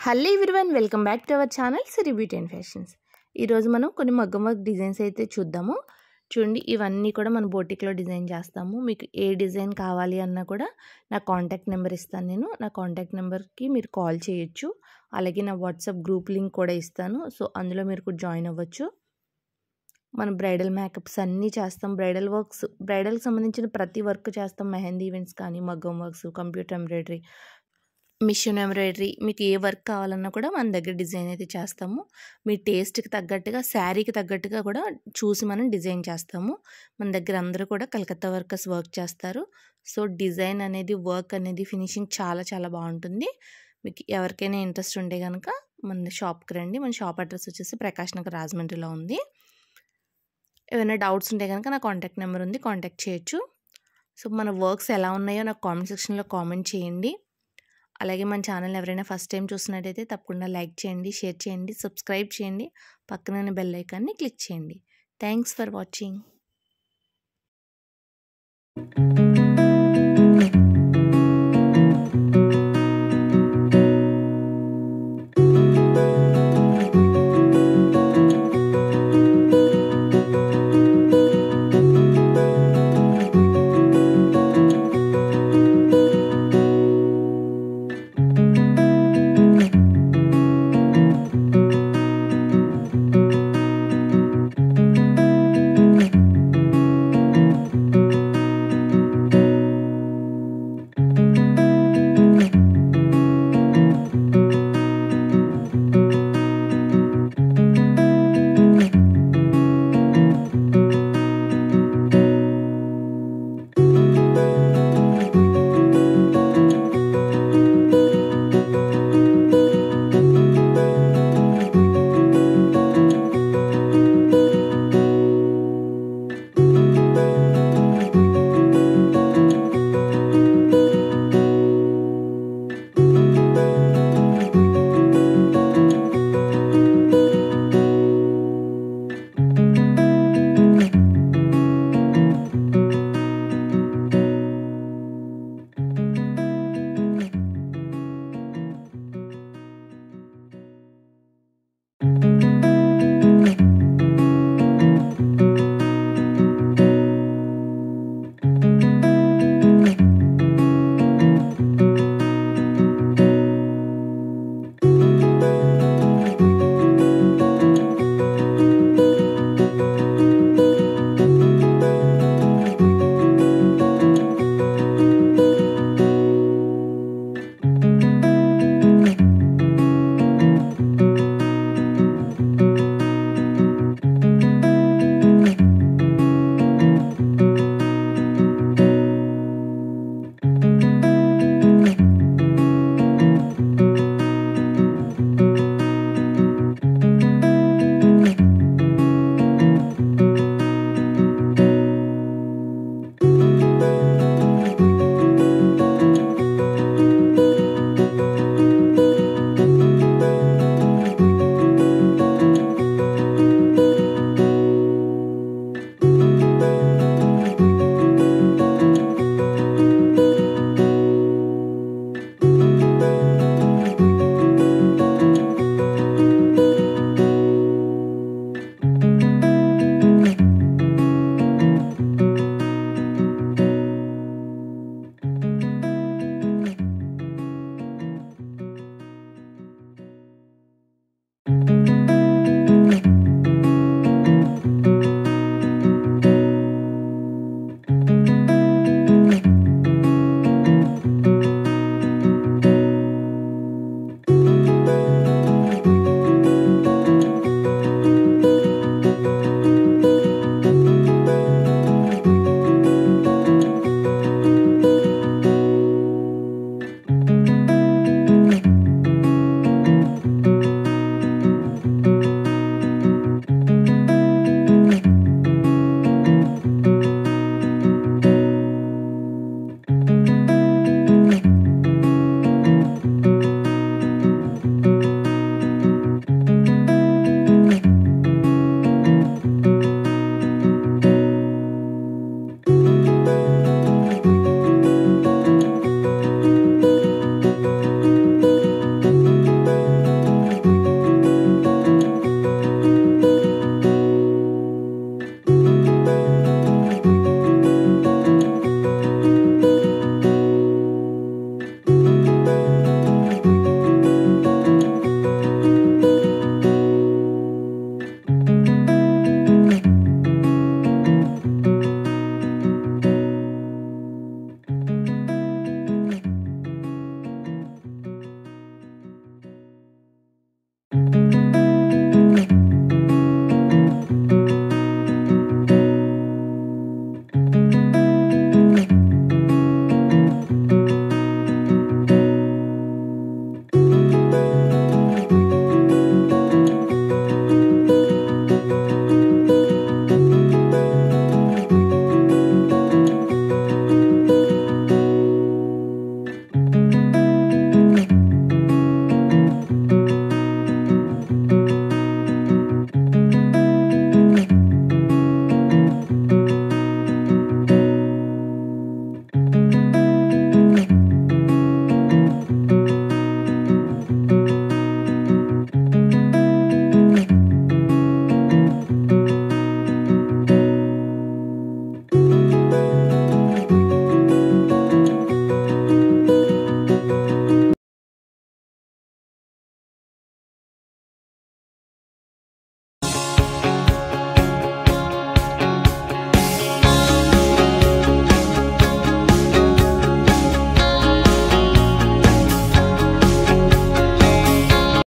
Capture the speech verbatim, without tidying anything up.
Hello everyone, welcome back to our channel Siri beauty and fashions. ఈరోజు మనం కొన్ని మగ్గం వర్క్ డిజైన్స్ అయితే చూద్దాము. చూడండి, ఇవన్నీ కూడా మన బోటిక్లో డిజైన్ చేస్తాము. మీకు ఏ డిజైన్ కావాలి అన్నా కూడా నా కాంటాక్ట్ నెంబర్ ఇస్తాను. నేను నా కాంటాక్ట్ నెంబర్కి మీరు కాల్ చేయొచ్చు. అలాగే నా వాట్సాప్ గ్రూప్ లింక్ కూడా ఇస్తాను. సో అందులో మీరు కూడా జాయిన్ అవ్వచ్చు. మనం బ్రైడల్ మేకప్స్ అన్నీ చేస్తాం. బ్రైడల్ వర్క్స్ బ్రైడల్కి సంబంధించిన ప్రతి వర్క్ చేస్తాం. మెహందీ ఈవెంట్స్ కానీ, మగ్గం works, computer embroidery, machine embroidery, మీకు ఏ వర్క్ కావాలన్నా కూడా మన దగ్గర డిజైన్ అయితే చేస్తాము. మీ టేస్ట్కి తగ్గట్టుగా, శారీకి తగ్గట్టుగా కూడా చూసి మనం డిజైన్ చేస్తాము. మన దగ్గర అందరూ కూడా కలకత్తా వర్కర్స్ వర్క్ చేస్తారు. సో డిజైన్ అనేది, వర్క్ అనేది, ఫినిషింగ్ చాలా చాలా బాగుంటుంది. మీకు ఎవరికైనా ఇంట్రెస్ట్ ఉంటే కనుక మన షాప్కి రండి. మన షాప్ అడ్రస్ వచ్చేసి ప్రకాష్ నగర్, రాజమండ్రిలో ఉంది. ఏమైనా డౌట్స్ ఉంటే కనుక నా కాంటాక్ట్ నెంబర్ ఉంది, కాంటాక్ట్ చేయొచ్చు. సో మన వర్క్స్ ఎలా ఉన్నాయో నాకు కామెంట్ సెక్షన్లో కామెంట్ చేయండి. అలాగే మన ఛానల్ ఎవరైనా ఫస్ట్ టైం చూసినట్టయితే తప్పకుండా లైక్ చేయండి, షేర్ చేయండి, సబ్స్క్రైబ్ చేయండి, పక్కన బెల్ ఐకాన్ని క్లిక్ చేయండి. Thanks for watching.